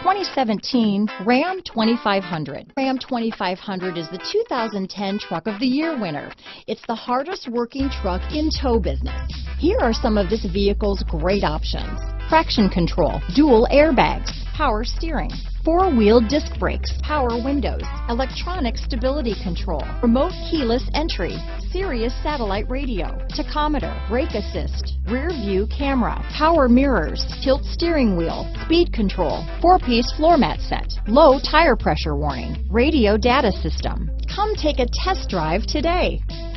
2017 Ram 2500. Ram 2500 is the 2010 Truck of the Year winner. It's the hardest working truck in tow business. Here are some of this vehicle's great options: traction control, dual airbags, power steering, four-wheel disc brakes, power windows, electronic stability control, remote keyless entry, Sirius satellite radio, tachometer, brake assist, rear view camera, power mirrors, tilt steering wheel, speed control, four-piece floor mat set, low tire pressure warning, radio data system. Come take a test drive today.